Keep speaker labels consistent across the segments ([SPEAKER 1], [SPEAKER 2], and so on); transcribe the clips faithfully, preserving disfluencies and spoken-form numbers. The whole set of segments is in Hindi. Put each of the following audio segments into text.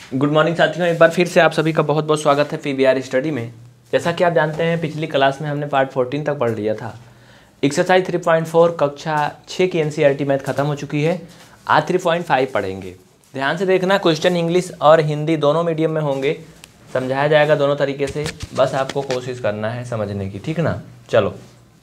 [SPEAKER 1] गुड मॉर्निंग साथियों, एक बार फिर से आप सभी का बहुत बहुत स्वागत है पीवीआर स्टडी में। जैसा कि आप जानते हैं पिछली क्लास में हमने पार्ट चौदह तक पढ़ लिया था। एक्सरसाइज तीन पॉइंट चार कक्षा छः की एनसीईआरटी मैथ खत्म हो चुकी है। आज तीन पॉइंट पाँच पढ़ेंगे। ध्यान से देखना, क्वेश्चन इंग्लिश और हिंदी दोनों मीडियम में होंगे, समझाया जाएगा दोनों तरीके से, बस आपको कोशिश करना है समझने की, ठीक ना। चलो,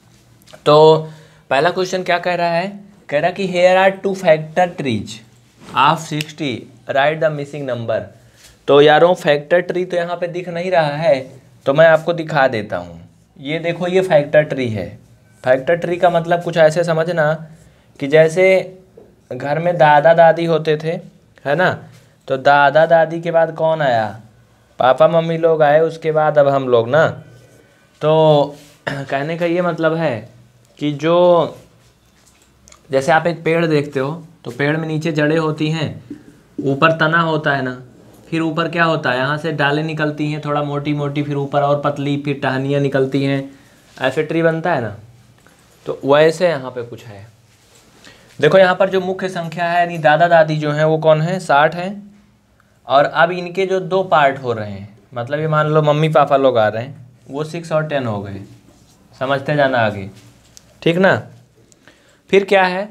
[SPEAKER 1] तो पहला क्वेश्चन क्या कह रहा है, कह रहा कि here are two factor trees of sixty, right the missing number. तो यारों फैक्टर ट्री तो यहाँ पे दिख नहीं रहा है, तो मैं आपको दिखा देता हूँ। ये देखो, ये फैक्टर ट्री है। फैक्टर ट्री का मतलब कुछ ऐसे समझना कि जैसे घर में दादा दादी होते थे, है ना, तो दादा दादी के बाद कौन आया, पापा मम्मी लोग आए, उसके बाद अब हम लोग ना। तो कहने का ये मतलब है कि जो जैसे आप एक पेड़ देखते हो तो पेड़ में नीचे जड़ें होती हैं, ऊपर तना होता है ना, फिर ऊपर क्या होता है, यहाँ से डालें निकलती हैं थोड़ा मोटी मोटी, फिर ऊपर और पतली, फिर टहनियाँ निकलती हैं, ऐसे ट्री बनता है ना। तो वैसे यहाँ पे कुछ है। देखो यहाँ पर जो मुख्य संख्या है यानी दादा दादी जो हैं वो कौन है, साठ हैं। और अब इनके जो दो पार्ट हो रहे हैं, मतलब ये मान लो मम्मी पापा लोग आ रहे हैं, वो सिक्स और टेन हो गए। समझते जाना आगे, ठीक ना। फिर क्या है,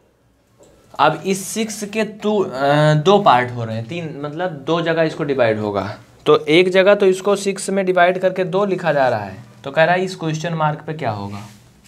[SPEAKER 1] अब इस सिक्स के टू दो पार्ट हो रहे हैं, तीन मतलब दो जगह इसको डिवाइड होगा। तो एक जगह तो इसको सिक्स में डिवाइड करके दो लिखा जा रहा है, तो कह रहा है इस क्वेश्चन मार्क पे क्या होगा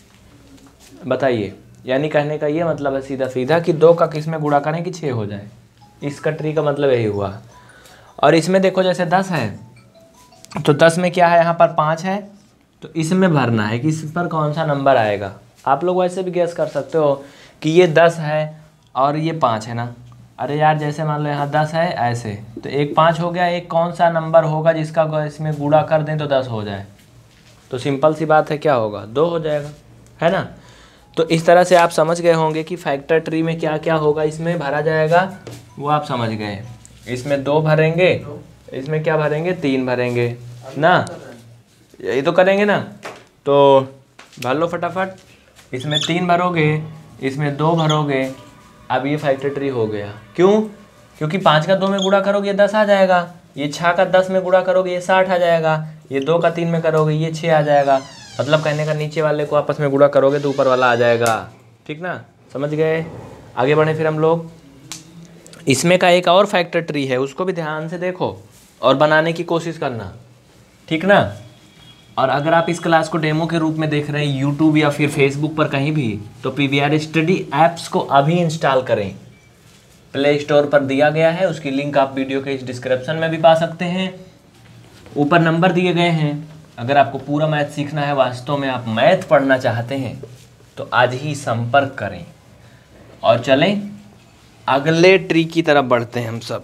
[SPEAKER 1] बताइए। यानी कहने का ये मतलब है सीधा सीधा कि दो का किस में गुणा करें कि छः हो जाए। इसका ट्री का मतलब यही हुआ। और इसमें देखो जैसे दस है, तो दस में क्या है, यहाँ पर पाँच है, तो इसमें भरना है कि इस पर कौन सा नंबर आएगा। आप लोग वैसे भी गैस कर सकते हो कि ये दस है और ये पाँच है ना। अरे यार जैसे मान लो यहाँ दस है ऐसे, तो एक पाँच हो गया, एक कौन सा नंबर होगा जिसका इसमें गुणा कर दें तो दस हो जाए। तो सिंपल सी बात है, क्या होगा, दो हो जाएगा, है ना। तो इस तरह से आप समझ गए होंगे कि फैक्टर ट्री में क्या क्या होगा, इसमें भरा जाएगा, वो आप समझ गए। इसमें दो भरेंगे, इसमें क्या भरेंगे, तीन भरेंगे ना, यही तो करेंगे ना। तो भर लो फटाफट। इसमें तीन भरोगे, इसमें दो भरोगे, अब ये फैक्टर ट्री हो गया। क्यों? क्योंकि पाँच का दो में गुणा करोगे ये दस आ जाएगा, ये छः का दस में गुणा करोगे ये साठ आ जाएगा, ये दो का तीन में करोगे ये छः आ जाएगा। मतलब कहने का नीचे वाले को आपस में गुणा करोगे तो ऊपर वाला आ जाएगा, ठीक ना। समझ गए। आगे बढ़े फिर हम लोग। इसमें का एक और फैक्टर ट्री है, उसको भी ध्यान से देखो और बनाने की कोशिश करना, ठीक ना। और अगर आप इस क्लास को डेमो के रूप में देख रहे हैं यूट्यूब या फिर फेसबुक पर कहीं भी, तो पीवीआर स्टडी ऐप्स को अभी इंस्टॉल करें। प्ले स्टोर पर दिया गया है, उसकी लिंक आप वीडियो के इस डिस्क्रिप्शन में भी पा सकते हैं, ऊपर नंबर दिए गए हैं। अगर आपको पूरा मैथ सीखना है, वास्तव में आप मैथ पढ़ना चाहते हैं, तो आज ही संपर्क करें। और चलें अगले ट्री की तरफ बढ़ते हैं हम सब।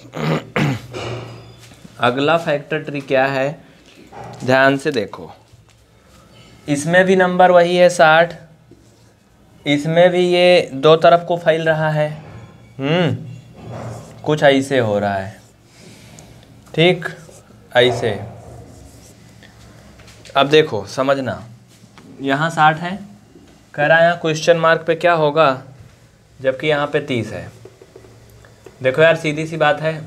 [SPEAKER 1] अगला फैक्टर ट्री क्या है, ध्यान से देखो। इसमें भी नंबर वही है साठ, इसमें भी ये दो तरफ को फैल रहा है, हम्म कुछ ऐसे हो रहा है, ठीक ऐसे। अब देखो समझना, यहाँ साठ है, कह रहा है यहाँ क्वेश्चन मार्क पे क्या होगा, जबकि यहाँ पे तीस है। देखो यार सीधी सी बात है,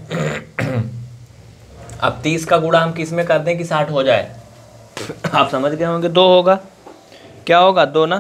[SPEAKER 1] अब तीस का गुणा हम किस में कर दें कि साठ हो जाए। आप समझ गए होंगे, दो होगा, क्या होगा, दो ना।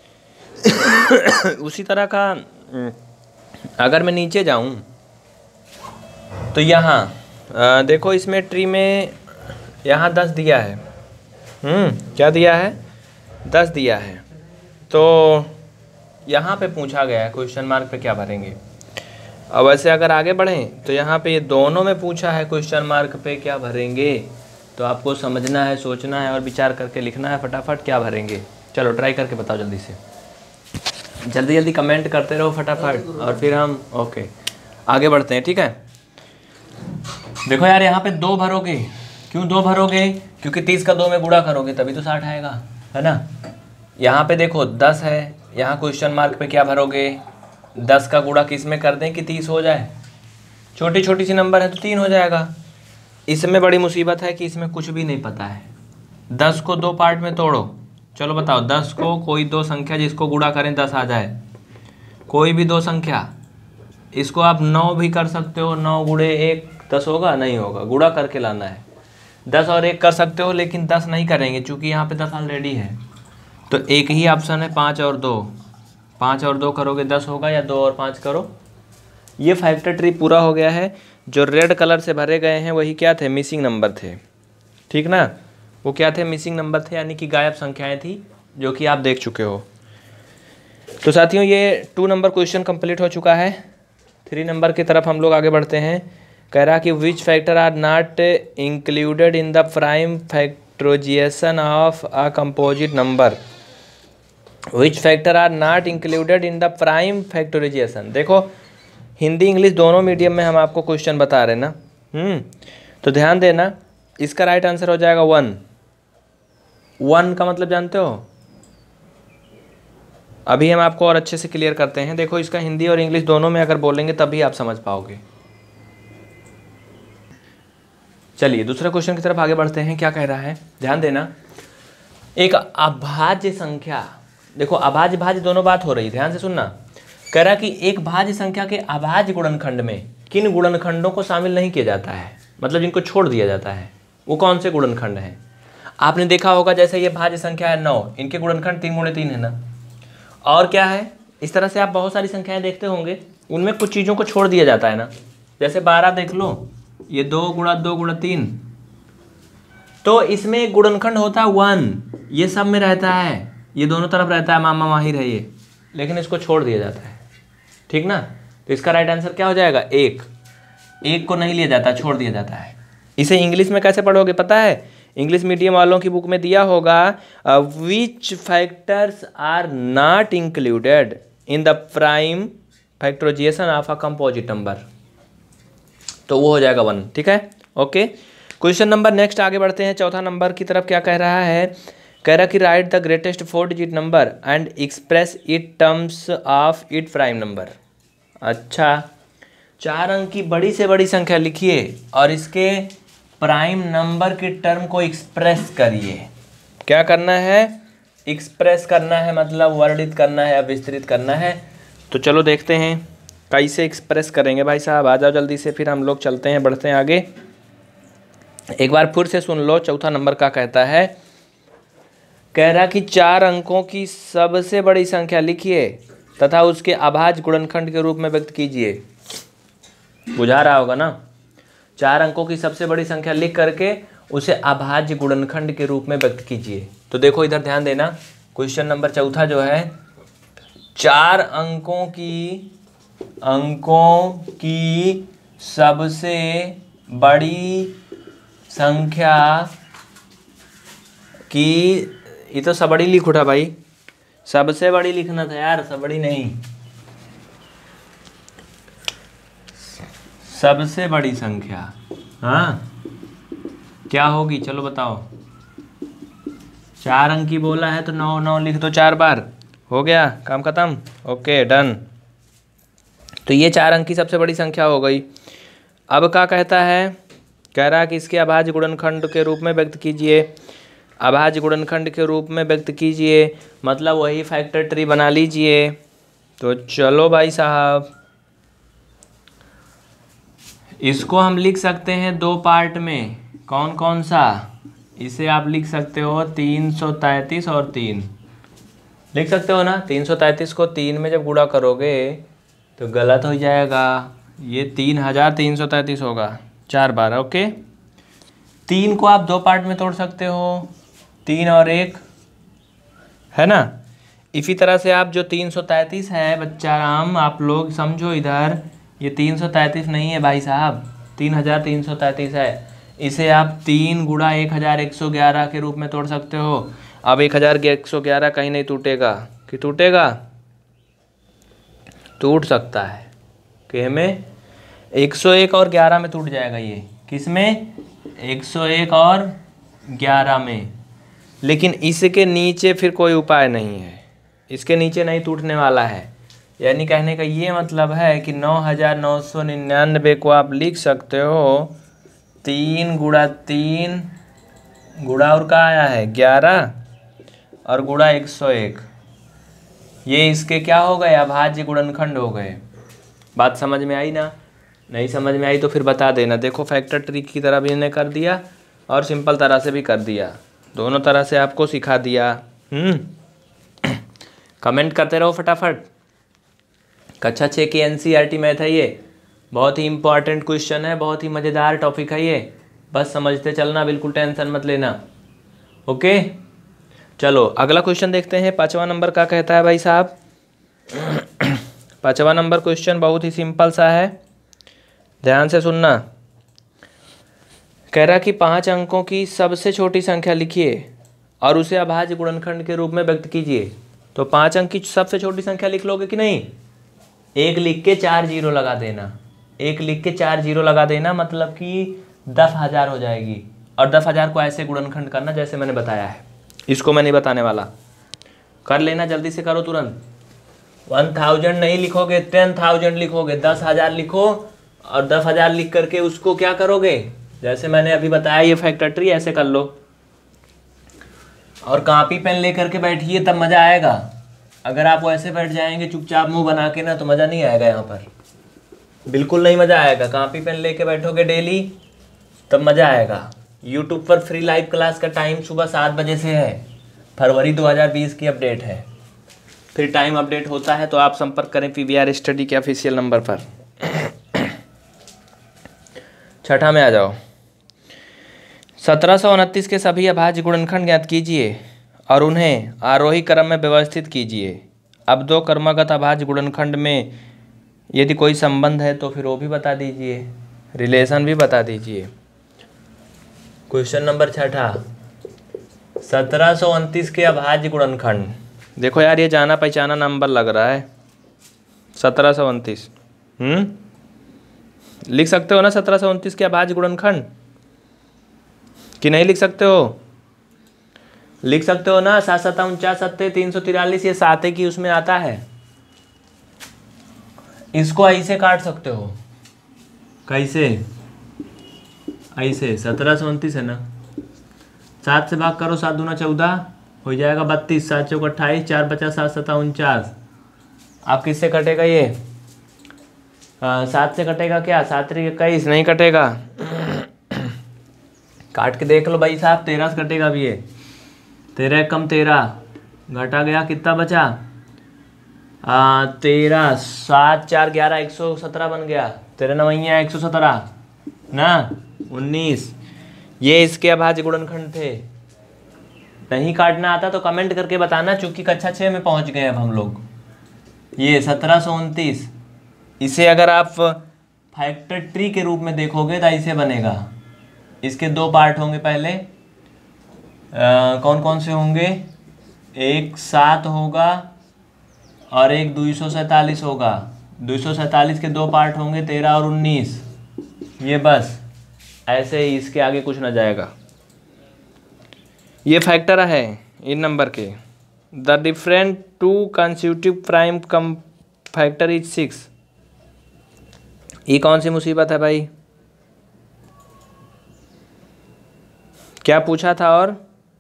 [SPEAKER 1] उसी तरह का अगर मैं नीचे जाऊं तो यहाँ देखो, इसमें ट्री में यहाँ दस दिया है, हम्म क्या दिया है, दस दिया है। तो यहाँ पे पूछा गया है क्वेश्चन मार्क पे क्या भरेंगे। अब वैसे अगर आगे बढ़ें तो यहाँ पे ये दोनों में पूछा है क्वेश्चन मार्क पे क्या भरेंगे, तो आपको समझना है, सोचना है और विचार करके लिखना है फटाफट क्या भरेंगे। चलो ट्राई करके बताओ जल्दी से, जल्दी जल्दी कमेंट करते रहो फटाफट, और फिर हम ओके आगे बढ़ते हैं, ठीक है। देखो यार यहाँ पे दो भरोगे, क्यों दो भरोगे, क्योंकि तीस का दो में गुणा करोगे तभी तो साठ आएगा, है ना। यहाँ पे देखो दस है, यहाँ क्वेश्चन मार्क पे क्या भरोगे, दस का गुणा किस में कर दें कि तीस हो जाए। छोटी छोटी सी नंबर है तो तीन हो जाएगा। इसमें बड़ी मुसीबत है कि इसमें कुछ भी नहीं पता है। दस को दो पार्ट में तोड़ो, चलो बताओ, दस को कोई दो संख्या जिसको गुणा करें दस आ जाए, कोई भी दो संख्या, इसको आप नौ भी कर सकते हो, नौ गुणे एक दस होगा? नहीं होगा, गुणा करके लाना है। दस और एक कर सकते हो लेकिन दस नहीं करेंगे क्योंकि यहाँ पे दस ऑलरेडी है। तो एक ही ऑप्शन है, पाँच और दो। पाँच और दो करोगे दस होगा, या दो और पाँच करो। ये फैक्टर ट्री पूरा हो गया है। जो रेड कलर से भरे गए हैं वही क्या थे? मिसिंग नंबर थे, ठीक ना। वो क्या थे? मिसिंग नंबर थे, यानी कि गायब संख्याएं थी, जो कि आप देख चुके हो। तो साथियों ये टू नंबर क्वेश्चन कंप्लीट हो चुका है। थ्री नंबर की तरफ हम लोग आगे बढ़ते हैं। कह रहा कि which factor are not included in the prime factorisation of a composite number. Which factor are not included in the prime factorisation. देखो हिंदी इंग्लिश दोनों मीडियम में हम आपको क्वेश्चन बता रहे हैं ना। हम्म तो ध्यान देना, इसका राइट आंसर हो जाएगा वन। वन का मतलब जानते हो? अभी हम आपको और अच्छे से क्लियर करते हैं। देखो इसका हिंदी और इंग्लिश दोनों में अगर बोलेंगे तभी आप समझ पाओगे। चलिए दूसरे क्वेश्चन की तरफ आगे बढ़ते हैं। क्या कह रहा है? ध्यान देना, एक अभाज्य संख्या, देखो अभाज्य भाज्य दोनों बात हो रही है, ध्यान से सुनना। कह रहा कि एक भाज्य संख्या के अभाज्य गुणनखंड में किन गुणनखंडों को शामिल नहीं किया जाता है, मतलब जिनको छोड़ दिया जाता है, वो कौन से गुणनखंड हैं? आपने देखा होगा जैसे ये भाज्य संख्या है नौ, इनके गुणनखंड तीन गुणे तीन है ना। और क्या है? इस तरह से आप बहुत सारी संख्याएं देखते होंगे, उनमें कुछ चीज़ों को छोड़ दिया जाता है ना। जैसे बारह देख लो, ये दो गुणा दो गुणा तीन, तो इसमें एक गुणनखंड होता है वन, ये सब में रहता है, ये दोनों तरफ रहता है, मामा माहिर है ये, लेकिन इसको छोड़ दिया जाता है, ठीक ना। तो इसका राइट आंसर क्या हो जाएगा? एक। एक को नहीं लिया जाता, छोड़ दिया जाता है। इसे इंग्लिश में कैसे पढ़ोगे पता है? इंग्लिश मीडियम वालों की बुक में दिया होगा, which factors are not included in the prime factorisation of a composite number, तो वो हो जाएगा वन, ठीक है। ओके, क्वेश्चन नंबर नेक्स्ट आगे बढ़ते हैं। चौथा नंबर की तरफ क्या कह रहा है? कह रहा कि write the greatest four digit number and express it terms of it prime number. अच्छा, चार अंक की बड़ी से बड़ी संख्या लिखिए और इसके प्राइम नंबर के टर्म को एक्सप्रेस करिए। क्या करना है? एक्सप्रेस करना है, मतलब वर्णित करना है, विस्तृत करना है। तो चलो देखते हैं कैसे एक्सप्रेस करेंगे। भाई साहब आ जाओ जल्दी से, फिर हम लोग चलते हैं, बढ़ते हैं आगे। एक बार फिर से सुन लो, चौथा नंबर का कहता है, कह रहा कि चार अंकों की सबसे बड़ी संख्या लिखिए तथा उसके अभाज्य गुणनखंड के रूप में व्यक्त कीजिए। बुझा रहा होगा ना? चार अंकों की सबसे बड़ी संख्या लिख करके उसे अभाज्य गुणनखंड के रूप में व्यक्त कीजिए। तो देखो इधर ध्यान देना, क्वेश्चन नंबर चौथा जो है, चार अंकों की अंकों की सबसे बड़ी संख्या की, ये तो सबड़ी लिख उठा भाई, सबसे बड़ी लिखना था यार, सबड़ी नहीं, सबसे बड़ी संख्या। हाँ क्या होगी? चलो बताओ। चार अंक की बोला है तो नौ नौ लिख दो चार बार, हो गया काम खत्म। Okay done. तो ये चार अंक की सबसे बड़ी संख्या हो गई। अब क्या कहता है? कह रहा है कि इसके अभाज्य गुणनखंड के रूप में व्यक्त कीजिए। अभाज्य गुणनखंड के रूप में व्यक्त कीजिए मतलब वही फैक्टर ट्री बना लीजिए। तो चलो भाई साहब, इसको हम लिख सकते हैं दो पार्ट में। कौन कौन सा? इसे आप लिख सकते हो तीन सौ तैंतीस और तीन, लिख सकते हो ना। तीन सौ तैंतीस को तीन में जब गुणा करोगे तो गलत हो जाएगा, ये तीन हजार तीन सौ तैंतीस होगा चार बार। ओके, तीन को आप दो पार्ट में तोड़ सकते हो, तीन और एक, है ना। इसी तरह से आप जो तीन सौ तैंतीस है बच्चा राम, आप लोग समझो इधर, ये तीन सौ तैंतीस नहीं है भाई साहब, तीन हजार तीन सौ तैंतीस है। इसे आप तीन गुणा एक हज़ार एक सौ ग्यारह के रूप में तोड़ सकते हो। अब एक हज़ार एक सौ ग्यारह कहीं नहीं टूटेगा, कि टूटेगा? टूट सकता है कि हमें एक सौ एक और ग्यारह में टूट जाएगा। ये किस में? एक सौ एक और ग्यारह में। लेकिन इसके नीचे फिर कोई उपाय नहीं है, इसके नीचे नहीं टूटने वाला है। यानी कहने का ये मतलब है कि नौ हज़ार नौ सौ निन्यानवे को आप लिख सकते हो तीन गुणा तीन गुणा और का आया है ग्यारह और गुणा एक सौ एक, ये इसके क्या हो गए? अभाज्य गुणनखंड हो गए। बात समझ में आई ना? नहीं समझ में आई तो फिर बता देना। देखो फैक्टर ट्री की तरह भी इन्हें कर दिया और सिंपल तरह से भी कर दिया, दोनों तरह से आपको सिखा दिया। हम्म कमेंट करते रहो फटाफट। कक्षा छः की एनसीईआरटी मैथ है ये, बहुत ही इंपॉर्टेंट क्वेश्चन है, बहुत ही मज़ेदार टॉपिक है ये, बस समझते चलना, बिल्कुल टेंशन मत लेना। ओके चलो अगला क्वेश्चन देखते हैं। पाँचवा नंबर का कहता है भाई साहब, पाँचवा नंबर क्वेश्चन बहुत ही सिंपल सा है, ध्यान से सुनना। कह रहा कि पाँच अंकों की सबसे छोटी संख्या लिखिए और उसे अभाज्य गुणनखंड के रूप में व्यक्त कीजिए। तो पाँच अंक की सबसे छोटी संख्या लिख लोगे कि नहीं? एक लिख के चार जीरो लगा देना, एक लिख के चार जीरो लगा देना, मतलब कि दस हज़ार हो जाएगी। और दस हज़ार को ऐसे गुणनखंड करना जैसे मैंने बताया है, इसको मैं नहीं बताने वाला, कर लेना, जल्दी से करो तुरंत। वन थाउजेंड नहीं लिखोगे, टेन थाउजेंड लिखोगे, दस हज़ार लिखो और दस हज़ार लिख करके उसको क्या करोगे, जैसे मैंने अभी बताया ये फैक्टर ट्री ऐसे कर लो। और कापी पेन लेकर के बैठिए तब मज़ा आएगा। अगर आप वैसे बैठ जाएंगे चुपचाप मुंह बना के ना, तो मज़ा नहीं आएगा, यहाँ पर बिल्कुल नहीं मज़ा आएगा। कापी पेन लेके बैठोगे डेली तब मज़ा आएगा। यूट्यूब पर फ्री लाइव क्लास का टाइम सुबह सात बजे से है, फरवरी दो हज़ार बीस की अपडेट है। फिर टाइम अपडेट होता है तो आप संपर्क करें पीवीआर स्टडी के ऑफिशियल नंबर पर। छठा में आ जाओ। सत्रह सौ उनतीस के सभी अभाज्य गुणनखंड ज्ञात कीजिए और उन्हें आरोही क्रम में व्यवस्थित कीजिए। अब दो क्रमागत अभाज्य गुणनखंड में यदि कोई संबंध है तो फिर वो भी बता दीजिए, रिलेशन भी बता दीजिए। क्वेश्चन नंबर छठा, सत्रह सौ उनतीस के अभाज्य गुणनखंड। देखो यार ये जाना पहचाना नंबर लग रहा है, सत्रह सौ उनतीस। हम्म लिख सकते हो ना सत्रह सौ उनतीस के अभाज्य गुणनखंड, कि नहीं लिख सकते हो? लिख सकते हो ना। सात सत्ता उनचास, सत्ते तीन सौ तिरालीस, ये साते की उसमें आता है। इसको ऐसे काट सकते हो, कैसे? ऐसे सत्रह सौ उनतीस है ना, सात से भाग करो, सात दूना चौदह हो जाएगा बत्तीस, सात चौक अट्ठाईस, चार पचास, सात सत्ता उनचास। आप किससे कटेगा ये? आ, सात से कटेगा क्या? सात त्रिक इक्कीस, नहीं कटेगा। काट के देख लो भाई साहब, तेरह से कटेगा भी ये। तेरह कम तेरह, घटा गया कितना बचा? आ, तेरह, सात चार ग्यारह, एक सौ सत्रह बन गया। तेरह नवैया एक सौ सत्रह ना, उन्नीस। ये इसके अभाज्य गुणनखंड थे। नहीं काटना आता तो कमेंट करके बताना, चूंकि कक्षा छः में पहुंच गए अब हम लोग। ये सत्रह सौ उनतीस, इसे अगर आप फैक्टर ट्री के रूप में देखोगे तो ऐसे बनेगा। इसके दो पार्ट होंगे पहले, आ, कौन कौन से होंगे? एक सात होगा और एक दो सौ सैंतालीस होगा। दो सौ सैंतालीस के दो पार्ट होंगे, तेरह और उन्नीस। ये बस ऐसे ही, इसके आगे कुछ ना जाएगा। ये फैक्टर है इन नंबर के। The different two consecutive prime come factor is six. ये कौन सी मुसीबत है भाई? क्या पूछा था? और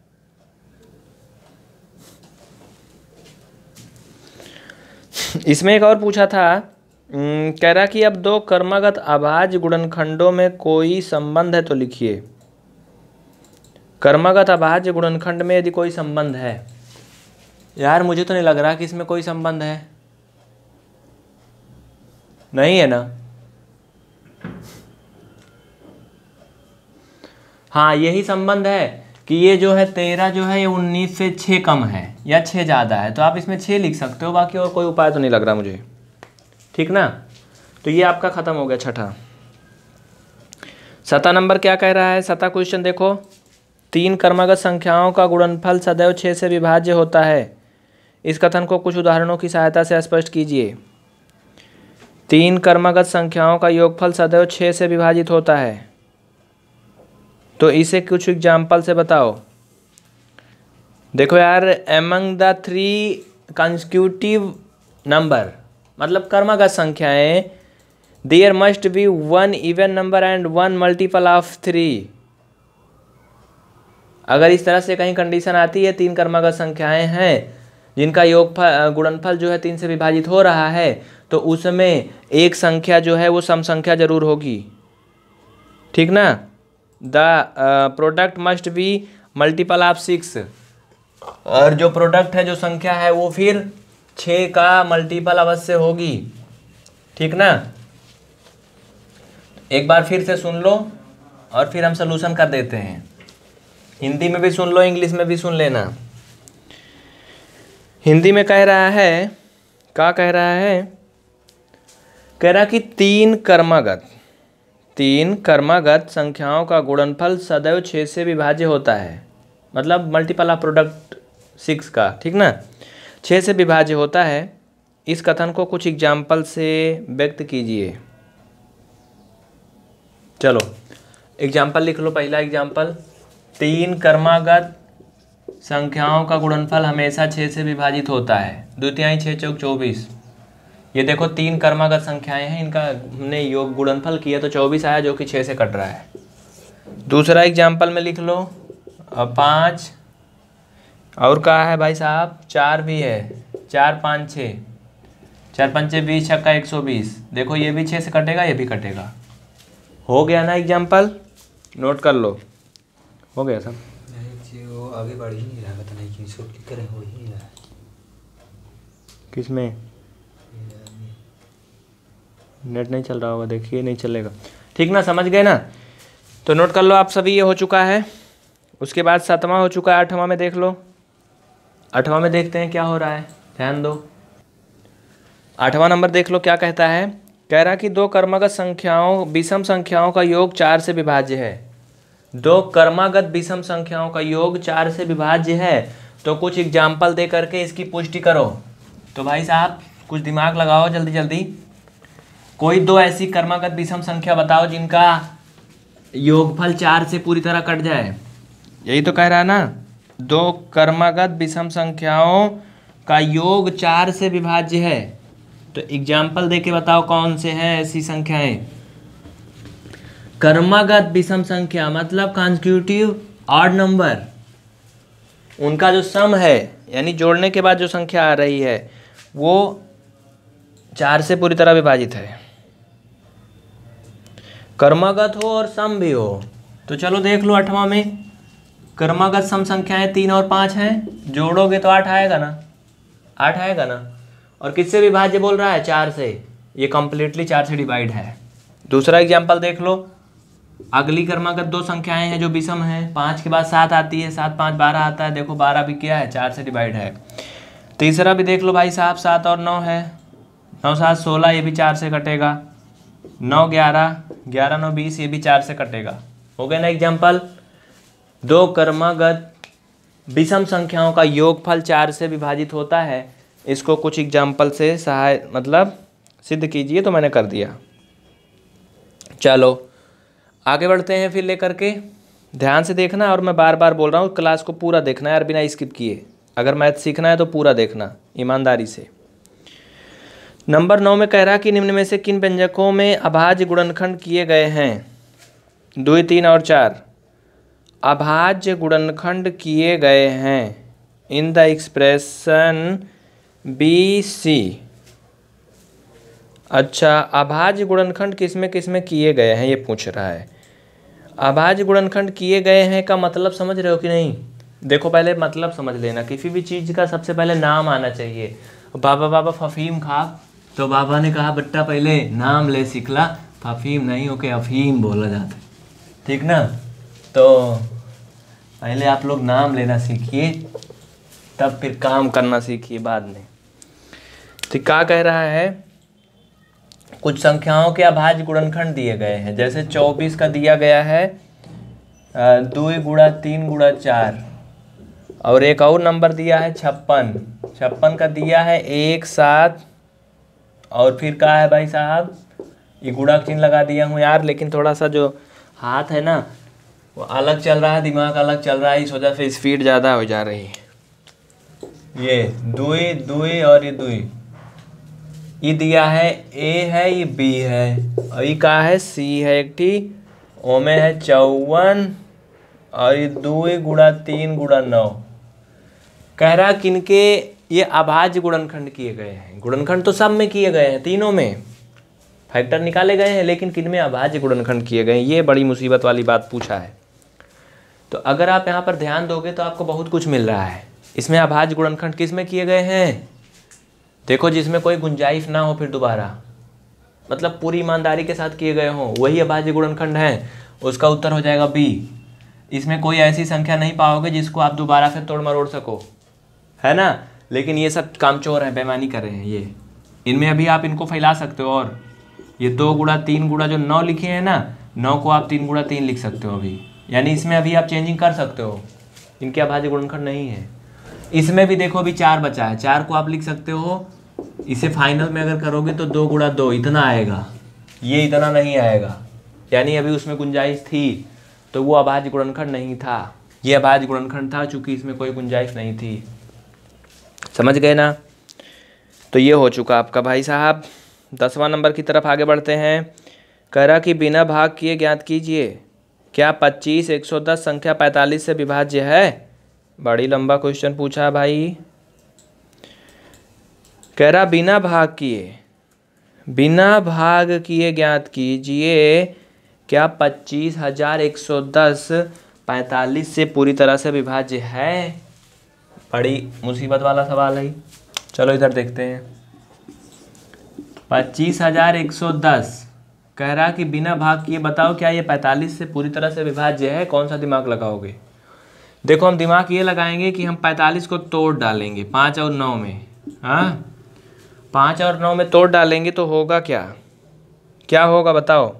[SPEAKER 1] इसमें एक और पूछा था, कह रहा कि अब दो क्रमागत अभाज्य गुणनखंडों में कोई संबंध है तो लिखिए। क्रमागत अभाज्य गुणनखंड में यदि कोई संबंध है, यार मुझे तो नहीं लग रहा कि इसमें कोई संबंध है, नहीं है ना? हाँ यही संबंध है कि ये जो है तेरह जो है ये उन्नीस से छः कम है या छः ज़्यादा है, तो आप इसमें छः लिख सकते हो, बाकी और कोई उपाय तो नहीं लग रहा मुझे, ठीक ना? तो ये आपका ख़त्म हो गया छठा। सता नंबर क्या कह रहा है? सता क्वेश्चन देखो, तीन क्रमागत संख्याओं का गुणनफल सदैव छः से विभाज्य होता है। इस कथन को कुछ उदाहरणों की सहायता से स्पष्ट कीजिए। तीन क्रमागत संख्याओं का योगफल सदैव छः से विभाजित होता है, तो इसे कुछ एग्जाम्पल से बताओ। देखो यार, among the three consecutive number, मतलब क्रमागत संख्याएं, there must be one even number and one multiple of three. अगर इस तरह से कहीं कंडीशन आती है, तीन क्रमागत संख्याएं हैं जिनका योगफल गुणनफल जो है तीन से विभाजित हो रहा है, तो उसमें एक संख्या जो है वो सम संख्या जरूर होगी, ठीक ना। The product must be multiple of six, और जो प्रोडक्ट है जो संख्या है वो फिर छः का मल्टीपल अवश्य होगी, ठीक ना। एक बार फिर से सुन लो और फिर हम सलूशन कर देते हैं। हिंदी में भी सुन लो, इंग्लिश में भी सुन लेना। हिंदी में कह रहा है, क्या कह रहा है, कह रहा कि तीन कर्मागत तीन कर्मागत संख्याओं का गुणनफल सदैव छः से विभाज्य होता है, मतलब मल्टीपल ऑफ प्रोडक्ट सिक्स का, ठीक ना, छः से विभाज्य होता है। इस कथन को कुछ एग्जाम्पल से व्यक्त कीजिए। चलो एग्जाम्पल लिख लो। पहला एग्जाम्पल, तीन कर्मागत संख्याओं का गुणनफल हमेशा छः से विभाजित होता है। द्वितीयाई छः चौक चौबीस। ये देखो तीन कर्मागत संख्याएं हैं, इनका हमने योग गुणनफल किया तो चौबीस आया, जो कि छः से कट रहा है। दूसरा एग्जाम्पल में लिख लो, अब पाँच और कहा है भाई साहब, चार भी है, चार पाँच छः, चार पंचे बीस, छक्का एक सौ बीस। देखो ये भी छः से कटेगा, ये भी कटेगा। हो गया ना एग्जाम्पल, नोट कर लो, हो गया सब।
[SPEAKER 2] वो आगे बढ़ ही नहीं रहा, पता नहीं क्यों शॉर्ट क्लिक करें, हो ही नहीं रहा।
[SPEAKER 1] किस में नेट नहीं चल रहा होगा, देखिए नहीं चलेगा, ठीक ना, समझ गए ना। तो नोट कर लो आप सभी, ये हो चुका है। उसके बाद सातवां हो चुका है, आठवां में देख लो। आठवां में देखते हैं क्या हो रहा है, ध्यान दो। आठवां नंबर देख लो क्या कहता है। कह रहा कि दो कर्मागत संख्याओं विषम संख्याओं का योग चार से विभाज्य है। दो कर्मागत विषम संख्याओं का योग चार से विभाज्य है, तो कुछ एग्जाम्पल दे करके इसकी पुष्टि करो। तो भाई साहब कुछ दिमाग लगाओ जल्दी जल्दी। कोई दो ऐसी कर्मागत विषम संख्या बताओ जिनका योगफल चार से पूरी तरह कट जाए। यही तो कह रहा है ना, दो कर्मागत विषम संख्याओं का योग चार से विभाज्य है। तो एग्जाम्पल देके बताओ कौन से हैं ऐसी संख्याएं। कर्मागत विषम संख्या मतलब कॉन्स्टिट्यूटिव ऑड नंबर, उनका जो सम है यानी जोड़ने के बाद जो संख्या आ रही है वो चार से पूरी तरह विभाजित है। कर्मागत हो और सम भी हो। तो चलो देख लो आठवां में, कर्मागत सम संख्याएं तीन और पाँच हैं, जोड़ोगे तो आठ आएगा ना, आठ आएगा ना। और किससे विभाज्य बोल रहा है, चार से, ये कंप्लीटली चार से डिवाइड है। दूसरा एग्जाम्पल देख लो, अगली कर्मागत दो संख्याएं हैं जो विषम हैं, पाँच के बाद सात आती है, सात पाँच बारह आता है, देखो बारह भी क्या है, चार से डिवाइड है। तीसरा भी देख लो भाई साहब, सात और नौ है, नौ सात सोलह, ये भी चार से कटेगा। नौ ग्यारह, ग्यारह नौ बीस, ये भी चार से कटेगा। हो गया ना एग्जाम्पल। दो कर्मागत विषम संख्याओं का योगफल चार से विभाजित होता है, इसको कुछ एग्जाम्पल से सहाय मतलब सिद्ध कीजिए। तो मैंने कर दिया। चलो आगे बढ़ते हैं फिर लेकर के। ध्यान से देखना, और मैं बार बार बोल रहा हूँ क्लास को पूरा देखना है यार, बिना स्किप किए। अगर मैथ सीखना है तो पूरा देखना ईमानदारी से। नंबर नौ में कह रहा कि निम्न में से किन व्यंजकों में अभाज्य गुणनखंड किए गए हैं। दो तीन और चार अभाज्य गुणनखंड किए गए हैं in the expression B C. अच्छा, अभाज्य गुणनखंड किस में किस में किए गए हैं ये पूछ रहा है। अभाज्य गुणनखंड किए गए हैं का मतलब समझ रहे हो कि नहीं। देखो पहले मतलब समझ लेना, किसी भी चीज़ का सबसे पहले नाम आना चाहिए। बाबा बाबा फफीम खा, तो बाबा ने कहा बेटा पहले नाम ले सिखला, फफीम नहीं होके अफीम बोला जाता है, ठीक ना। तो पहले आप लोग नाम लेना सीखिए, तब फिर काम करना सीखिए बाद में। तो क्या कह रहा है, कुछ संख्याओं के अभाज्य गुणनखंड दिए गए हैं। जैसे चौबीस का दिया गया है दो गुणा तीन गुणा चार, और एक और नंबर दिया है छप्पन। छप्पन का दिया है एक सात, और फिर कहा है भाई साहब, ये गुणा चिन्ह लगा दिया हूँ यार, लेकिन थोड़ा सा जो हाथ है ना वो अलग चल रहा है, दिमाग अलग चल रहा है, इस वजह से स्पीड ज़्यादा हो जा रही है। ये दुई दुई और ये दुई, ये दिया है ए है, ये बी है, और ये कहा है सी है एक टी, ओ में है चौवन, और ये दो गुणा तीन गुणा नौ। कह रहा किनके ये अभाज्य गुणनखंड किए गए हैं। गुणनखंड तो सब में किए गए हैं, तीनों में फैक्टर निकाले गए हैं, लेकिन किन में अभाज्य गुणनखंड किए गए हैं। ये बड़ी मुसीबत वाली बात पूछा है। तो अगर आप यहाँ पर ध्यान दोगे तो आपको बहुत कुछ मिल रहा है। इसमें अभाज्य गुणनखंड किस में किए गए हैं? देखो, जिसमें कोई गुंजाइश ना हो फिर दोबारा, मतलब पूरी ईमानदारी के साथ किए गए हों, वही अभाज्य गुणनखंड है। उसका उत्तर हो जाएगा बी। इसमें कोई ऐसी संख्या नहीं पाओगे जिसको आप दोबारा से तोड़ मरोड़ सको, है ना। लेकिन ये सब कामचोर है, बेईमानी कर रहे हैं ये। इनमें अभी आप इनको फैला सकते हो, और ये दो गुणा तीन गुणा जो नौ लिखे हैं ना, नौ को आप तीन गुणा तीन लिख सकते हो अभी, यानी इसमें अभी आप चेंजिंग कर सकते हो। इनके अभाज्य गुणनखंड नहीं है। इसमें भी देखो अभी चार बचा है, चार को आप लिख सकते हो। इसे फाइनल में अगर करोगे तो दो गुणा दो इतना आएगा, ये इतना नहीं आएगा, यानी अभी उसमें गुंजाइश थी, तो वो अभाज्य गुणनखंड नहीं था। ये अभाज्य गुणनखंड था चूंकि इसमें कोई गुंजाइश नहीं थी। समझ गए ना। तो ये हो चुका आपका भाई साहब। दसवां नंबर की तरफ आगे बढ़ते हैं। कह रहा कि बिना भाग किए ज्ञात कीजिए क्या पच्चीस एक सौ दस संख्या पैंतालीस से विभाज्य है। बड़ी लंबा क्वेश्चन पूछा भाई। कह रहा बिना भाग किए बिना भाग किए ज्ञात कीजिए क्या पच्चीस हजार एक सौ दस पैंतालीस से पूरी तरह से विभाज्य है। बड़ी मुसीबत वाला सवाल है। चलो इधर देखते हैं। पच्चीस हजार एक सौ दस कह रहा कि बिना भाग किए बताओ क्या ये पैंतालीस से पूरी तरह से विभाज्य है। कौन सा दिमाग लगाओगे? देखो, हम दिमाग ये लगाएंगे कि हम पैंतालीस को तोड़ डालेंगे पाँच और नौ में। हाँ, पाँच और नौ में तोड़ डालेंगे तो होगा क्या? क्या होगा बताओ?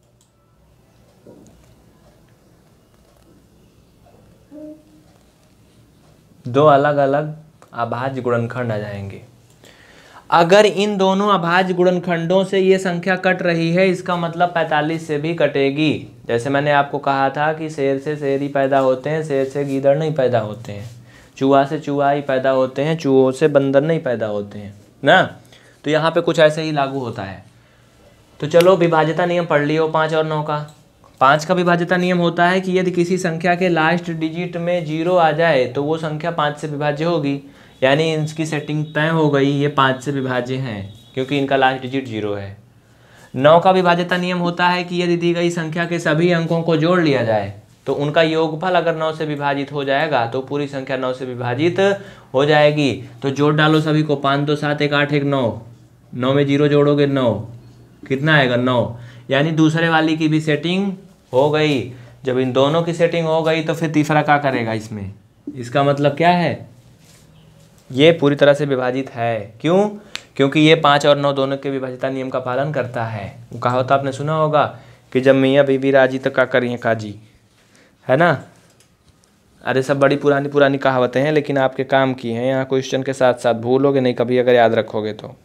[SPEAKER 1] दो अलग अलग अभाज्य गुणनखंड आ जाएंगे। अगर इन दोनों अभाज्य गुणनखंडों से ये संख्या कट रही है, इसका मतलब पैंतालीस से भी कटेगी। जैसे मैंने आपको कहा था कि शेर से शेर ही पैदा होते हैं, शेर से गीदड़ नहीं पैदा होते हैं। चूहा से चूहा ही पैदा होते हैं, चूहों से बंदर नहीं पैदा होते हैं ना। तो यहाँ पे कुछ ऐसे ही लागू होता है। तो चलो विभाज्यता नियम पढ़ लियो पाँच और नौ का। पाँच का विभाज्यता नियम होता है कि यदि किसी संख्या के लास्ट डिजिट में जीरो आ जाए तो वो संख्या पाँच से विभाज्य होगी, यानी इनकी सेटिंग तय हो गई, ये पाँच से विभाज्य हैं क्योंकि इनका लास्ट डिजिट जीरो है। नौ का विभाज्यता नियम होता है कि यदि दी गई संख्या के सभी अंकों को जोड़ लिया जाए तो उनका योगफल अगर नौ से विभाजित हो जाएगा तो पूरी संख्या नौ से विभाजित हो जाएगी। तो जोड़ डालो सभी को, पाँच दो सात एक आठ एक नौ, नौ में जीरो जोड़ोगे नौ, कितना आएगा नौ, यानी दूसरे वाली की भी सेटिंग हो गई। जब इन दोनों की सेटिंग हो गई तो फिर तीसरा क्या करेगा इसमें? इसका मतलब क्या है? ये पूरी तरह से विभाजित है। क्यों? क्योंकि ये पाँच और नौ दोनों के विभाज्यता नियम का पालन करता है। कहावत आपने सुना होगा कि जब मियाँ बीवी राजी तो क्या करिए काजी, है ना। अरे सब बड़ी पुरानी पुरानी कहावतें हैं, लेकिन आपके काम की हैं। यहाँ क्वेश्चन के साथ साथ भूलोगे नहीं कभी अगर याद रखोगे तो।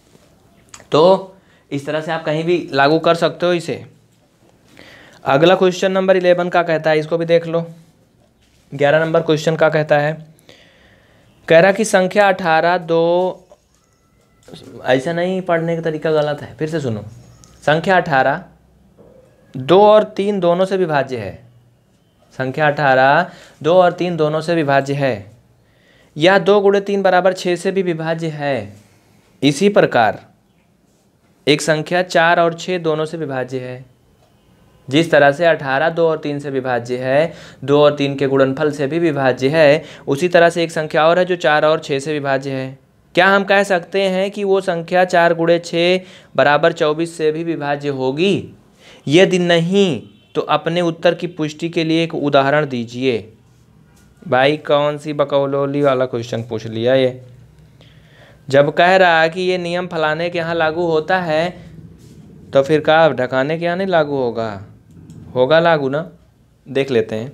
[SPEAKER 1] तो इस तरह से आप कहीं भी लागू कर सकते हो इसे। अगला क्वेश्चन नंबर इलेवन का कहता है, इसको भी देख लो। ग्यारह नंबर क्वेश्चन का कहता है, कह रहा कि संख्या अठारह दो, ऐसा नहीं, पढ़ने का तरीका गलत है, फिर से सुनो। संख्या अठारह दो और तीन दोनों से विभाज्य है। संख्या अठारह दो और तीन दोनों से विभाज्य है। यह दो गुणे तीन बराबर छः से भी विभाज्य है। इसी प्रकार एक संख्या चार और छः दोनों से विभाज्य है। जिस तरह से अठारह दो और तीन से विभाज्य है, दो और तीन के गुणनफल से भी विभाज्य है, उसी तरह से एक संख्या और है जो चार और छः से विभाज्य है। क्या हम कह सकते हैं कि वो संख्या चार गुणे छः बराबर चौबीस से भी विभाज्य होगी? यदि नहीं तो अपने उत्तर की पुष्टि के लिए एक उदाहरण दीजिए। भाई कौन सी बकौलोली वाला क्वेश्चन पूछ लिया ये। जब कह रहा है कि ये नियम फलाने के यहाँ लागू होता है तो फिर क्या ढकाने के यहाँ नहीं लागू होगा? होगा लागू ना। देख लेते हैं।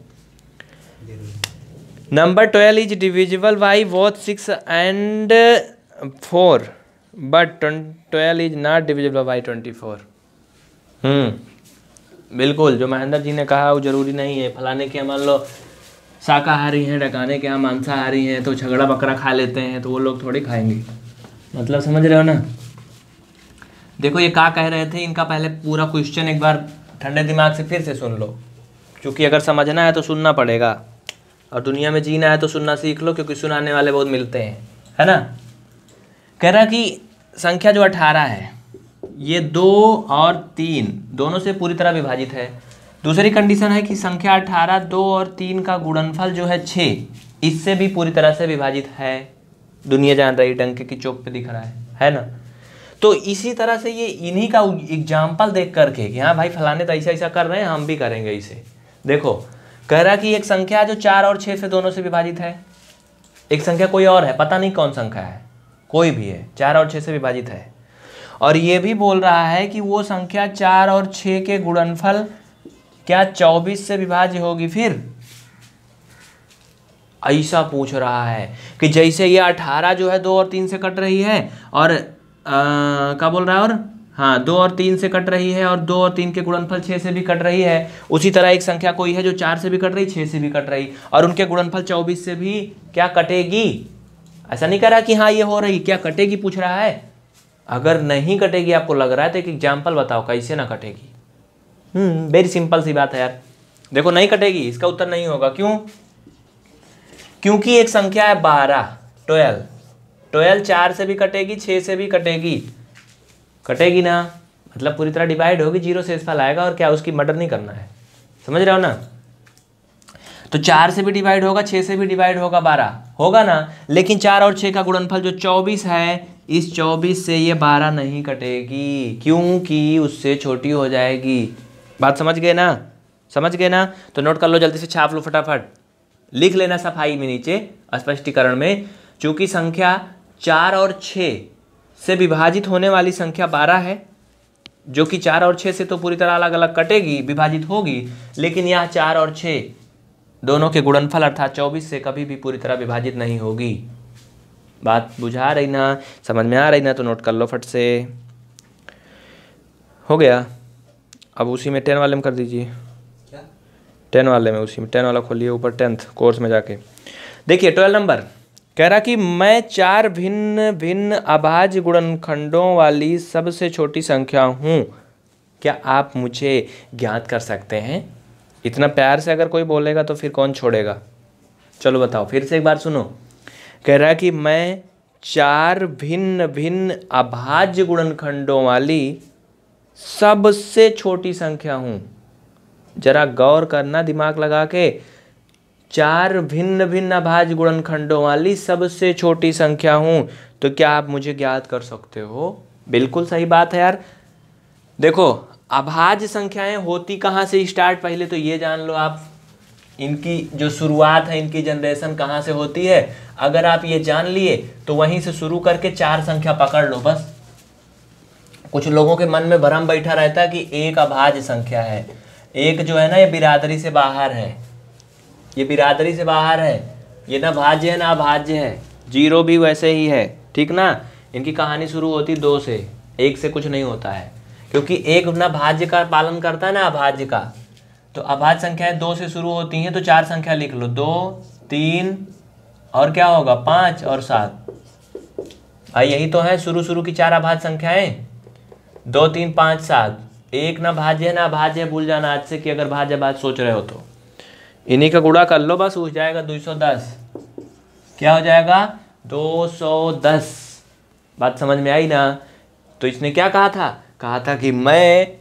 [SPEAKER 1] Number twelve is divisible by both six and four but twelve is not divisible by twenty four. हम्म बिल्कुल, जो महेंद्र जी ने कहा वो जरूरी नहीं है। फलाने के मान लो शाकाहारी हैं, ढकाने के यहाँ मांसाहारी हैं, तो झगड़ा बकरा खा लेते हैं, तो वो लोग थोड़ी खाएंगे। मतलब समझ रहे हो ना। देखो ये क्या कह रहे थे, इनका पहले पूरा क्वेश्चन एक बार ठंडे दिमाग से फिर से सुन लो, क्योंकि अगर समझना है तो सुनना पड़ेगा और दुनिया में जीना है तो सुनना सीख लो, क्योंकि सुनाने वाले बहुत मिलते हैं। है ना। कह रहा कि संख्या जो अठारह है ये दो और तीन दोनों से पूरी तरह विभाजित है। दूसरी कंडीशन है कि संख्या अठारह दो और तीन का गुणनफल जो है छः, इससे भी पूरी तरह से विभाजित है। दुनिया जान रही, डंके की चौक पे दिख रहा है है ना। तो इसी तरह से ये इन्हीं का एग्जाम्पल देख करके कि हाँ भाई फलाने तो ऐसा ऐसा कर रहे हैं, हम भी करेंगे इसे। देखो कह रहा कि एक संख्या जो चार और छः से दोनों से विभाजित है, एक संख्या कोई और है, पता नहीं कौन संख्या है, कोई भी है, चार और छः से विभाजित है। और ये भी बोल रहा है कि वो संख्या चार और छः के गुणनफल क्या चौबीस से विभाज्य होगी। फिर ऐसा पूछ रहा है कि जैसे ये अठारह जो है दो और तीन से कट रही है, और क्या बोल रहा है, और हाँ दो और तीन से कट रही है, और दो और तीन के गुणनफल छः से भी कट रही है। उसी तरह एक संख्या कोई है जो चार से भी कट रही, छः से भी कट रही, और उनके गुणनफल चौबीस से भी क्या कटेगी। ऐसा नहीं कह रहा कि हाँ ये हो रही, क्या कटेगी पूछ रहा है। अगर नहीं कटेगी आपको लग रहा है तो एक एग्जाम्पल बताओ कैसे ना कटेगी। हम्म वेरी सिंपल सी बात है यार। देखो नहीं कटेगी, इसका उत्तर नहीं होगा। क्यों? क्योंकि एक संख्या है बारह, ट्वेल्व, ट्वेल्व चार से भी कटेगी, छः से भी कटेगी, कटेगी ना, मतलब पूरी तरह डिवाइड होगी, जीरो से शेषफल आएगा, और क्या उसकी मर्डर नहीं करना है, समझ रहे हो ना। तो चार से भी डिवाइड होगा, छः से भी डिवाइड होगा, बारह होगा ना। लेकिन चार और छः का गुणनफल जो चौबीस है, इस चौबीस से ये बारह नहीं कटेगी, क्योंकि उससे छोटी हो जाएगी। बात समझ गए ना, समझ गए ना। तो नोट कर लो, जल्दी से छाप लो, फटाफट लिख लेना सफाई में नीचे स्पष्टीकरण में। चूंकि संख्या चार और छः से विभाजित होने वाली संख्या बारह है, जो कि चार और छः से तो पूरी तरह अलग अलग कटेगी, विभाजित होगी, लेकिन यह चार और छः दोनों के गुणनफल अर्थात चौबीस से कभी भी पूरी तरह विभाजित नहीं होगी। बात बुझा रही ना, समझ में आ रही ना, तो नोट कर लो फट से। हो गया। अब उसी में टेन वाले में कर दीजिए,
[SPEAKER 2] क्या
[SPEAKER 1] टेन वाले में, उसी में टेन वाला खोलिए ऊपर, टेंथ कोर्स में जाके देखिए। ट्वेल्व नंबर कह रहा कि मैं चार भिन्न भिन्न अभाज्य गुणनखंडों वाली सबसे छोटी संख्या हूँ, क्या आप मुझे ज्ञात कर सकते हैं। इतना प्यार से अगर कोई बोलेगा तो फिर कौन छोड़ेगा। चलो बताओ, फिर से एक बार सुनो। कह रहा है कि मैं चार भिन्न भिन्न अभाज्य गुणनखंडों वाली सबसे छोटी संख्या हूँ। जरा गौर करना दिमाग लगा के, चार भिन्न भिन्न अभाज्य गुणनखंडों वाली सबसे छोटी संख्या हूँ, तो क्या आप मुझे ज्ञात कर सकते हो। बिल्कुल सही बात है यार। देखो अभाज्य संख्याएं होती कहाँ से स्टार्ट, पहले तो ये जान लो आप, इनकी जो शुरुआत है, इनकी जनरेशन कहाँ से होती है। अगर आप ये जान लिए तो वहीं से शुरू करके चार संख्या पकड़ लो बस। कुछ लोगों के मन में भ्रम बैठा रहता है कि एक अभाज्य संख्या है, एक जो है ना ये बिरादरी से बाहर है, ये बिरादरी से बाहर है, ये ना भाज्य है ना अभाज्य है, जीरो भी वैसे ही है, ठीक ना। इनकी कहानी शुरू होती दो से, एक से कुछ नहीं होता है, क्योंकि एक ना भाज्य का पालन करता है ना अभाज्य का। तो अभाज्य संख्याएं दो से शुरू होती हैं, तो चार संख्या लिख लो, दो तीन और क्या होगा पाँच और सात। भाई यही तो है शुरू शुरू की चार अभाज्य संख्याएं, दो तीन पाँच सात। एक ना भाज्य है ना अभाज्य है, भूल जाना आज से कि अगर भाज्य बात सोच रहे हो तो। इन्हीं का गुणा कर लो बस, हो जाएगा दो सौ दस। क्या हो जाएगा दो सौ दस। बात समझ में आई ना। तो इसने क्या कहा था, कहा था कि मैं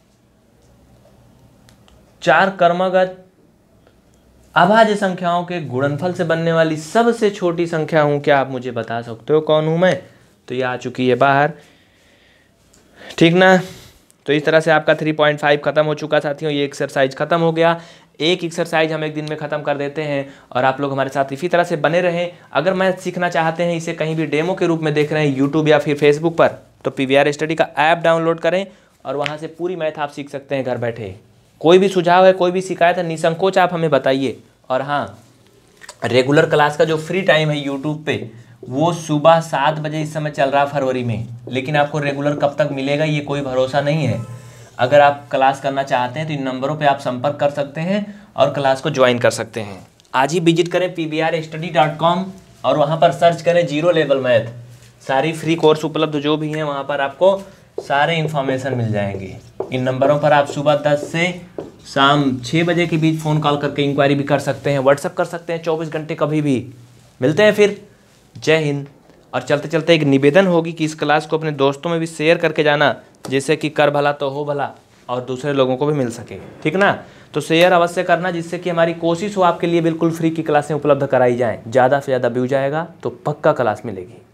[SPEAKER 1] चार क्रमगत अभाज्य संख्याओं के गुणनफल से बनने वाली सबसे छोटी संख्या हूं, क्या आप मुझे बता सकते हो कौन हूं मैं। तो ये आ चुकी है बाहर, ठीक ना। तो इस तरह से आपका थ्री पॉइंट फाइव खत्म हो चुका साथियों, ये एक्सरसाइज खत्म हो गया। एक एक्सरसाइज हम एक दिन में ख़त्म कर देते हैं और आप लोग हमारे साथ इसी तरह से बने रहें। अगर मैथ सीखना चाहते हैं, इसे कहीं भी डेमो के रूप में देख रहे हैं यूट्यूब या फिर फेसबुक पर, तो पीवीआर स्टडी का ऐप डाउनलोड करें और वहाँ से पूरी मैथ आप सीख सकते हैं घर बैठे। कोई भी सुझाव है, कोई भी शिकायत है, निसंकोच आप हमें बताइए। और हाँ, रेगुलर क्लास का जो फ्री टाइम है यूट्यूब पे, वो सुबह सात बजे इस समय चल रहा है फरवरी में, लेकिन आपको रेगुलर कब तक मिलेगा ये कोई भरोसा नहीं है। अगर आप क्लास करना चाहते हैं तो इन नंबरों पे आप संपर्क कर सकते हैं और क्लास को ज्वाइन कर सकते हैं। आज ही विजिट करें P V R study dot com और वहाँ पर सर्च करें जीरो लेवल मैथ। सारी फ्री कोर्स उपलब्ध जो भी हैं वहाँ पर आपको सारे इन्फॉर्मेशन मिल जाएंगे। इन नंबरों पर आप सुबह दस से शाम छः बजे के बीच फ़ोन कॉल करके इंक्वायरी भी कर सकते हैं, व्हाट्सअप कर सकते हैं चौबीस घंटे कभी भी। मिलते हैं फिर। जय हिंद, और चलते चलते एक निवेदन होगी कि इस क्लास को अपने दोस्तों में भी शेयर करके जाना, जैसे कि कर भला तो हो भला और दूसरे लोगों को भी मिल सके, ठीक ना। तो शेयर अवश्य करना, जिससे कि हमारी कोशिश हो आपके लिए बिल्कुल फ्री की क्लासें उपलब्ध कराई जाएँ। ज़्यादा से ज़्यादा व्यू जाएगा तो पक्का क्लास मिलेगी।